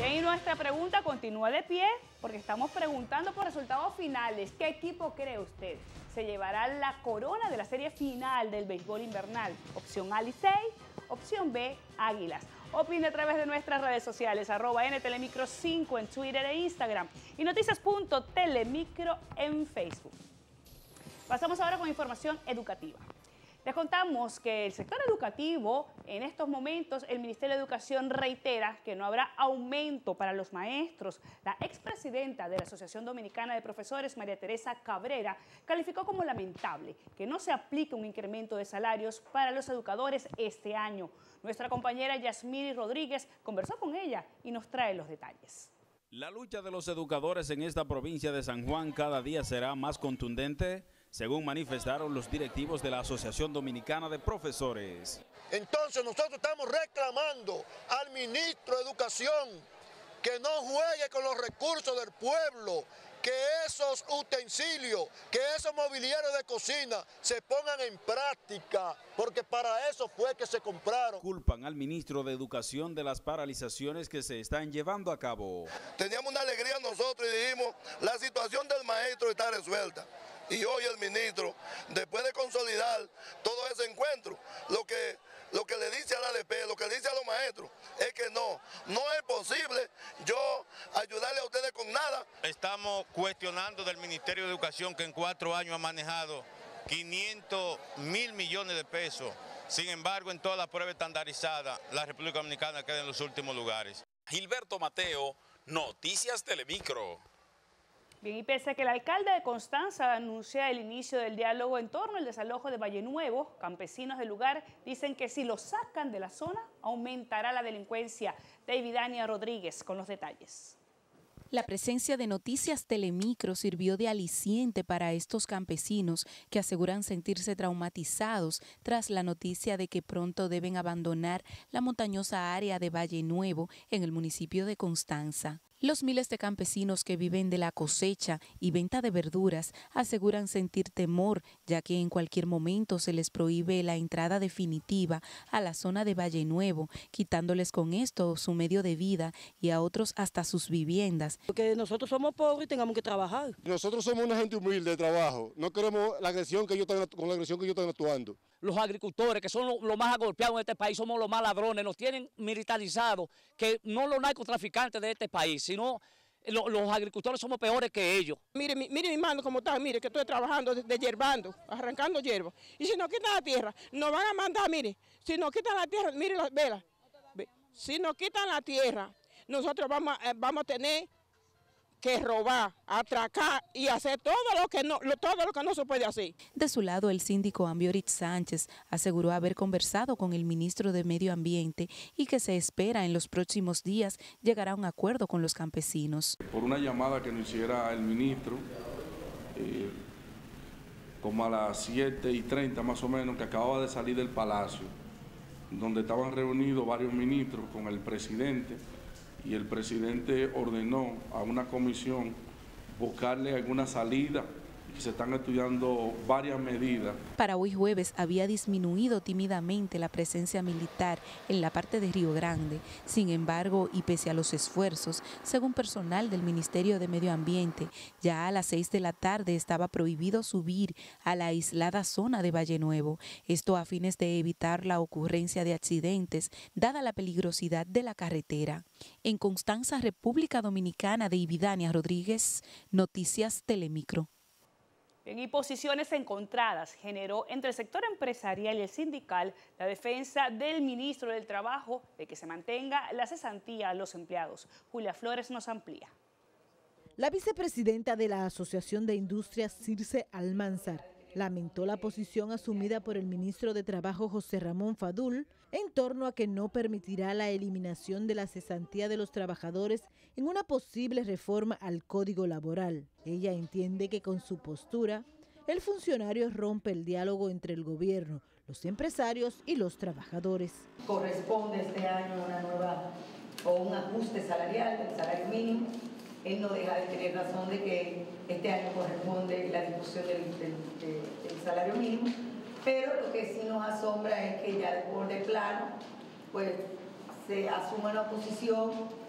Bien, y nuestra pregunta continúa de pie porque estamos preguntando por resultados finales. ¿Qué equipo cree usted se llevará la corona de la serie final del béisbol invernal? Opción A, Licey, opción B, Águilas. Opine a través de nuestras redes sociales, @NTelemicro5 en Twitter e Instagram y noticias.telemicro en Facebook. Pasamos ahora con información educativa. Les contamos que el sector educativo, en estos momentos, el Ministerio de Educación reitera que no habrá aumento para los maestros. La expresidenta de la Asociación Dominicana de Profesores, María Teresa Cabrera, calificó como lamentable que no se aplique un incremento de salarios para los educadores este año. Nuestra compañera Yasmiri Rodríguez conversó con ella y nos trae los detalles. La lucha de los educadores en esta provincia de San Juan cada día será más contundente, según manifestaron los directivos de la Asociación Dominicana de Profesores. Entonces nosotros estamos reclamando al ministro de Educación que no juegue con los recursos del pueblo, que esos utensilios, que esos mobiliarios de cocina se pongan en práctica, porque para eso fue que se compraron. Culpan al ministro de Educación de las paralizaciones que se están llevando a cabo. Teníamos una alegría nosotros y dijimos, la situación del maestro está resuelta. Y hoy el ministro, después de consolidar todo ese encuentro, lo que le dice a la ADP, lo que le dice a los maestros, es que no es posible yo ayudarle a ustedes con nada. Estamos cuestionando del Ministerio de Educación que en 4 años ha manejado 500.000 millones de pesos. Sin embargo, en todas las pruebas estandarizadas, la República Dominicana queda en los últimos lugares. Gilberto Mateo, Noticias Telemicro. Bien, y pese a que el alcalde de Constanza anuncia el inicio del diálogo en torno al desalojo de Valle Nuevo, campesinos del lugar dicen que si lo sacan de la zona, aumentará la delincuencia. Davidania Rodríguez con los detalles. La presencia de Noticias Telemicro sirvió de aliciente para estos campesinos que aseguran sentirse traumatizados tras la noticia de que pronto deben abandonar la montañosa área de Valle Nuevo en el municipio de Constanza. Los miles de campesinos que viven de la cosecha y venta de verduras aseguran sentir temor, ya que en cualquier momento se les prohíbe la entrada definitiva a la zona de Valle Nuevo, quitándoles con esto su medio de vida y a otros hasta sus viviendas. Porque nosotros somos pobres y tengamos que trabajar. Nosotros somos una gente humilde de trabajo, no queremos la agresión que ellos están actuando. Los agricultores, que son los más agolpeados en este país, somos los más ladrones, nos tienen militarizados, que no los narcotraficantes de este país, sino los agricultores somos peores que ellos. Mire mi mano cómo está, mire que estoy trabajando de hierbando, arrancando hierba. Y si nos quitan la tierra, nos van a mandar, mire, si nos quitan la tierra, mire, vela, si nos quitan la tierra, nosotros vamos a tener que robar, atracar y hacer todo lo que no se puede hacer. De su lado, el síndico Ambiorit Sánchez aseguró haber conversado con el ministro de Medio Ambiente y que se espera en los próximos días llegar a un acuerdo con los campesinos. Por una llamada que nos hiciera el ministro, como a las 7:30 más o menos, que acababa de salir del palacio, donde estaban reunidos varios ministros con el presidente, y el presidente ordenó a una comisión buscarle alguna salida y se están estudiando varias medidas. Para hoy jueves había disminuido tímidamente la presencia militar en la parte de Río Grande. Sin embargo, y pese a los esfuerzos, según personal del Ministerio de Medio Ambiente, ya a las 6 de la tarde estaba prohibido subir a la aislada zona de Valle Nuevo. Esto a fines de evitar la ocurrencia de accidentes, dada la peligrosidad de la carretera. En Constanza, República Dominicana, Davidania Rodríguez, Noticias Telemicro. Bien, y posiciones encontradas generó entre el sector empresarial y el sindical la defensa del ministro del Trabajo de que se mantenga la cesantía a los empleados. Julia Flores nos amplía. La vicepresidenta de la Asociación de Industrias, Circe Almanzar, lamentó la posición asumida por el ministro de Trabajo, José Ramón Fadul, en torno a que no permitirá la eliminación de la cesantía de los trabajadores en una posible reforma al Código Laboral. Ella entiende que con su postura, el funcionario rompe el diálogo entre el gobierno, los empresarios y los trabajadores. Corresponde este año un ajuste salarial del salario mínimo. Él no deja de tener razón de que este año corresponde la discusión del salario mínimo, pero lo que sí nos asombra es que ya de plano pues se asuma una posición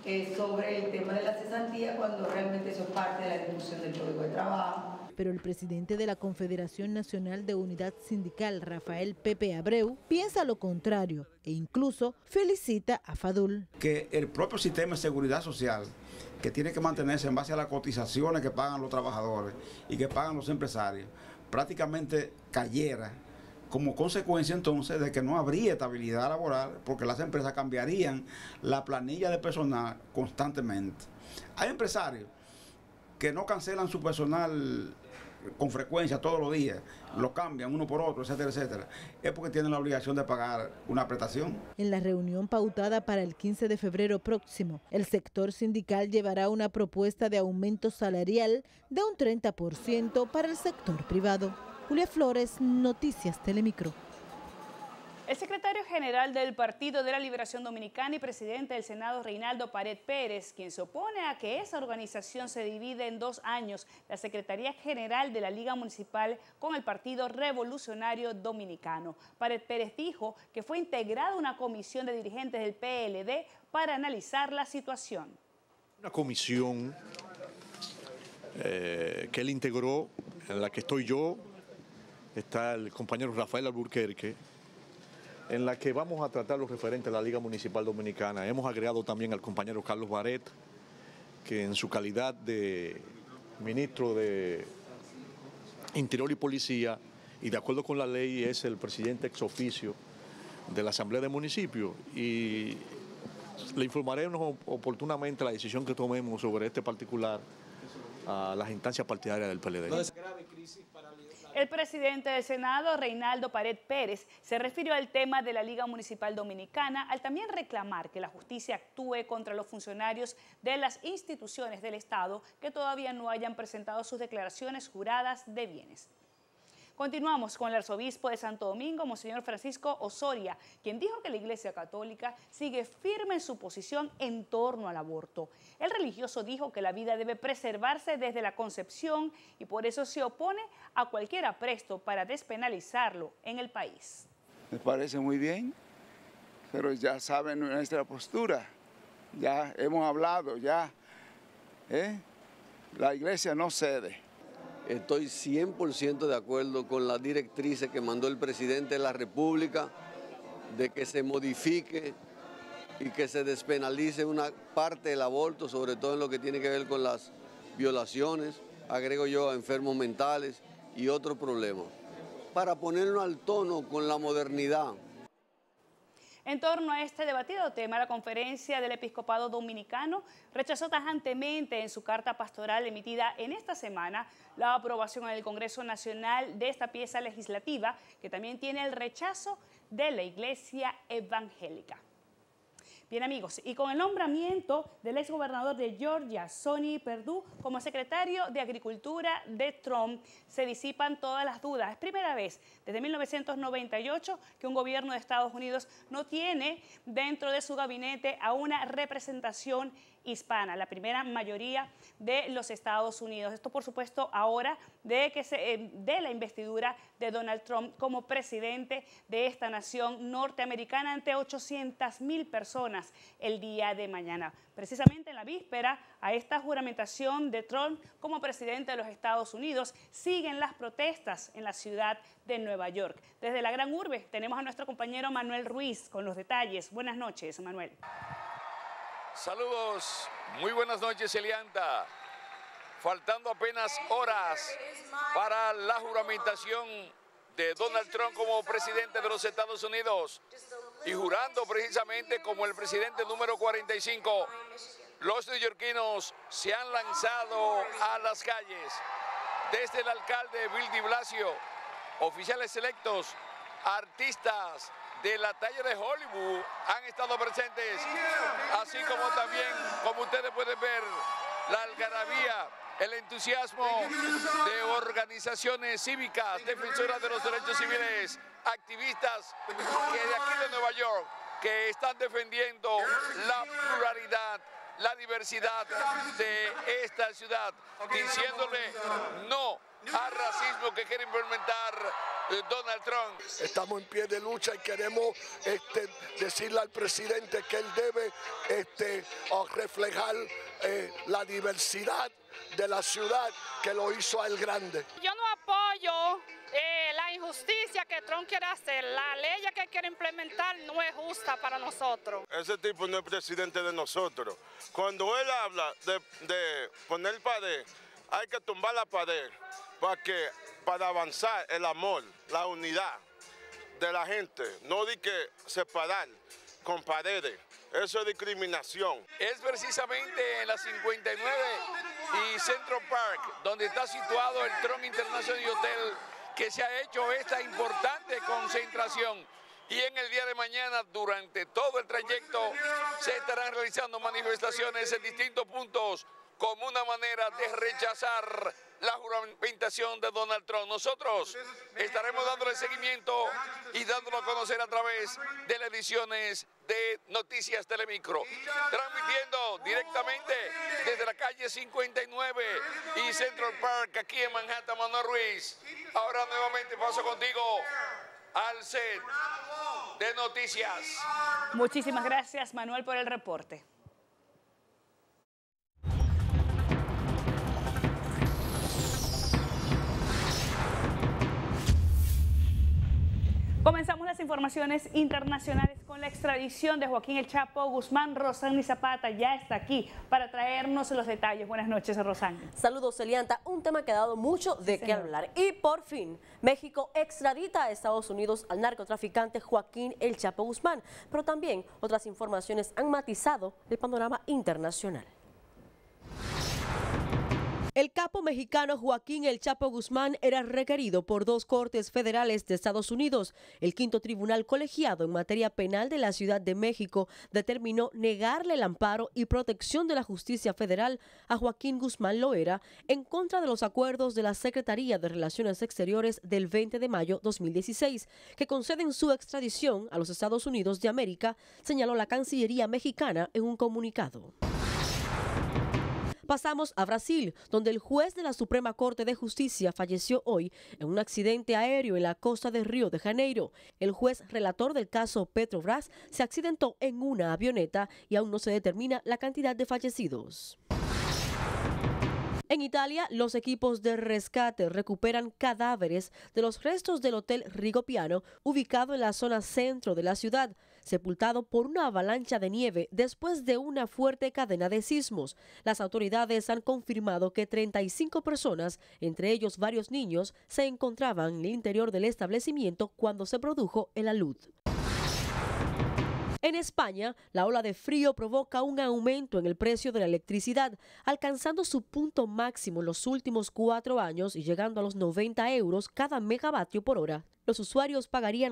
sobre el tema de la cesantía cuando realmente eso es parte de la discusión del Código de Trabajo. Pero el presidente de la Confederación Nacional de Unidad Sindical, Rafael Pepe Abreu, piensa lo contrario e incluso felicita a Fadul. Que el propio sistema de seguridad social, que tiene que mantenerse en base a las cotizaciones que pagan los trabajadores y que pagan los empresarios, prácticamente cayera como consecuencia entonces de que no habría estabilidad laboral porque las empresas cambiarían la planilla de personal constantemente. Hay empresarios que no cancelan su personal con frecuencia todos los días, lo cambian uno por otro, etcétera, etcétera. Es porque tienen la obligación de pagar una prestación. En la reunión pautada para el 15 de febrero próximo, el sector sindical llevará una propuesta de aumento salarial de un 30% para el sector privado. Julia Flores, Noticias Telemicro. El secretario general del Partido de la Liberación Dominicana y presidente del Senado, Reinaldo Pared Pérez, quien se opone a que esa organización se divide en 2 años, la Secretaría General de la Liga Municipal con el Partido Revolucionario Dominicano. Pared Pérez dijo que fue integrada una comisión de dirigentes del PLD para analizar la situación. Una comisión que él integró, en la que estoy yo, está el compañero Rafael Alburquerque, en la que vamos a tratar los referentes de la Liga Municipal Dominicana. Hemos agregado también al compañero Carlos Baret, que en su calidad de ministro de Interior y Policía, y de acuerdo con la ley, es el presidente ex oficio de la Asamblea de Municipios. Y le informaremos oportunamente la decisión que tomemos sobre este particular a las instancias partidarias del PLD. El presidente del Senado, Reinaldo Pared Pérez, se refirió al tema de la Liga Municipal Dominicana al también reclamar que la justicia actúe contra los funcionarios de las instituciones del Estado que todavía no hayan presentado sus declaraciones juradas de bienes. Continuamos con el arzobispo de Santo Domingo, Monseñor Francisco Osoria, quien dijo que la Iglesia Católica sigue firme en su posición en torno al aborto. El religioso dijo que la vida debe preservarse desde la concepción y por eso se opone a cualquier apresto para despenalizarlo en el país. Me parece muy bien, pero ya saben nuestra postura, ya hemos hablado, ya, la Iglesia no cede. Estoy 100% de acuerdo con las directrices que mandó el presidente de la República de que se modifique y que se despenalice una parte del aborto, sobre todo en lo que tiene que ver con las violaciones, agrego yo, a enfermos mentales y otros problemas, para ponerlo al tono con la modernidad. En torno a este debatido tema, la Conferencia del Episcopado Dominicano rechazó tajantemente en su carta pastoral emitida en esta semana la aprobación en el Congreso Nacional de esta pieza legislativa, que también tiene el rechazo de la Iglesia Evangélica. Bien, amigos, y con el nombramiento del exgobernador de Georgia, Sonny Perdue, como secretario de Agricultura de Trump, se disipan todas las dudas. Es primera vez desde 1998 que un gobierno de Estados Unidos no tiene dentro de su gabinete a una representación hispana, la primera mayoría de los Estados Unidos. Esto, por supuesto, ahora de la investidura de Donald Trump como presidente de esta nación norteamericana ante 800,000 personas el día de mañana. Precisamente en la víspera a esta juramentación de Trump como presidente de los Estados Unidos, siguen las protestas en la ciudad de Nueva York. Desde la gran urbe tenemos a nuestro compañero Manuel Ruiz con los detalles. Buenas noches, Manuel. Saludos, muy buenas noches, Elianda. Faltando apenas horas para la juramentación de Donald Trump como presidente de los Estados Unidos y jurando precisamente como el presidente número 45, los neoyorquinos se han lanzado a las calles. Desde el alcalde Bill de Blasio, oficiales electos, artistas de la talla de Hollywood han estado presentes, así como también, como ustedes pueden ver, la algarabía, el entusiasmo de organizaciones cívicas, defensoras de los derechos civiles, activistas que de aquí de Nueva York, que están defendiendo la pluralidad, la diversidad de esta ciudad, diciéndole no al racismo que quiere implementar Donald Trump. Estamos en pie de lucha y queremos decirle al presidente que él debe reflejar la diversidad de la ciudad que lo hizo a él grande. Yo no apoyo la injusticia que Trump quiere hacer. La ley que quiere implementar no es justa para nosotros. Ese tipo no es presidente de nosotros. Cuando él habla de poner pared, hay que tumbar la pared para avanzar el amor, la unidad de la gente. No de que separar con paredes. Eso es discriminación. Es precisamente en la 59 y Central Park, donde está situado el Trump International Hotel, que se ha hecho esta importante concentración. Y en el día de mañana, durante todo el trayecto, se estarán realizando manifestaciones en distintos puntos como una manera de rechazar la juramentación de Donald Trump. Nosotros estaremos dándole seguimiento y dándolo a conocer a través de las ediciones de Noticias Telemicro, transmitiendo directamente desde la calle 59 y Central Park, aquí en Manhattan, Manuel Ruiz. Ahora nuevamente paso contigo al set de noticias. Muchísimas gracias, Manuel, por el reporte. Comenzamos las informaciones internacionales con la extradición de Joaquín El Chapo Guzmán. Rosani Zapata ya está aquí para traernos los detalles. Buenas noches, Rosani. Saludos, Elianta. Un tema que ha dado mucho de qué hablar. Y por fin, México extradita a Estados Unidos al narcotraficante Joaquín El Chapo Guzmán. Pero también otras informaciones han matizado el panorama internacional. El capo mexicano Joaquín El Chapo Guzmán era requerido por 2 cortes federales de Estados Unidos. El quinto tribunal colegiado en materia penal de la Ciudad de México determinó negarle el amparo y protección de la justicia federal a Joaquín Guzmán Loera en contra de los acuerdos de la Secretaría de Relaciones Exteriores del 20 de mayo 2016, que conceden su extradición a los Estados Unidos de América, señaló la Cancillería mexicana en un comunicado. Pasamos a Brasil, donde el juez de la Suprema Corte de Justicia falleció hoy en un accidente aéreo en la costa de Río de Janeiro. El juez relator del caso Petrobras se accidentó en una avioneta y aún no se determina la cantidad de fallecidos. En Italia, los equipos de rescate recuperan cadáveres de los restos del Hotel Rigopiano, ubicado en la zona centro de la ciudad, sepultado por una avalancha de nieve después de una fuerte cadena de sismos. Las autoridades han confirmado que 35 personas, entre ellos varios niños, se encontraban en el interior del establecimiento cuando se produjo el alud. En España, la ola de frío provoca un aumento en el precio de la electricidad, alcanzando su punto máximo en los últimos 4 años y llegando a los 90 euros cada megavatio por hora. Los usuarios pagarían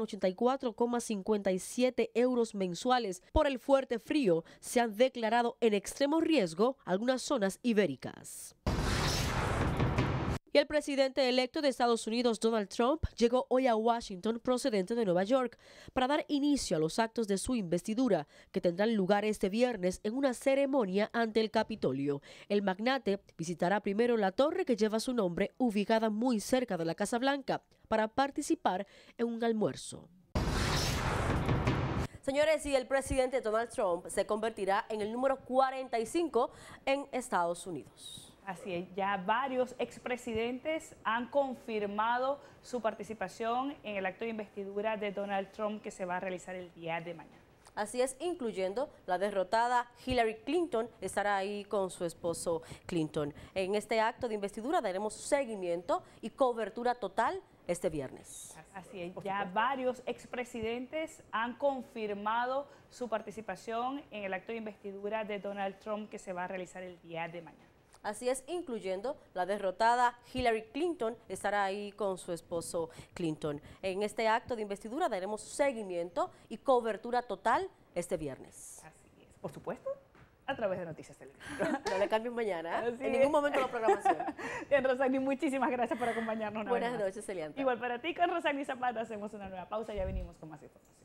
84,57 euros mensuales. Por el fuerte frío, se han declarado en extremo riesgo algunas zonas ibéricas. Y el presidente electo de Estados Unidos, Donald Trump, llegó hoy a Washington procedente de Nueva York para dar inicio a los actos de su investidura, que tendrán lugar este viernes en una ceremonia ante el Capitolio. El magnate visitará primero la torre que lleva su nombre, ubicada muy cerca de la Casa Blanca, para participar en un almuerzo. Señores, y el presidente Donald Trump se convertirá en el número 45 en Estados Unidos. Así es, ya varios expresidentes han confirmado su participación en el acto de investidura de Donald Trump que se va a realizar el día de mañana. Así es, incluyendo la derrotada Hillary Clinton, estará ahí con su esposo Clinton. En este acto de investidura daremos seguimiento y cobertura total este viernes. Así es, ya varios expresidentes han confirmado su participación en el acto de investidura de Donald Trump que se va a realizar el día de mañana. Así es, incluyendo la derrotada Hillary Clinton, estará ahí con su esposo Clinton. En este acto de investidura daremos seguimiento y cobertura total este viernes. Así es, por supuesto, a través de Noticias Telemicro. No le cambien mañana, en ningún momento la programación. Bien, Rosani, muchísimas gracias por acompañarnos. Buenas noches, Elianta. Igual para ti, con Rosani Zapata hacemos una nueva pausa, ya venimos con más información.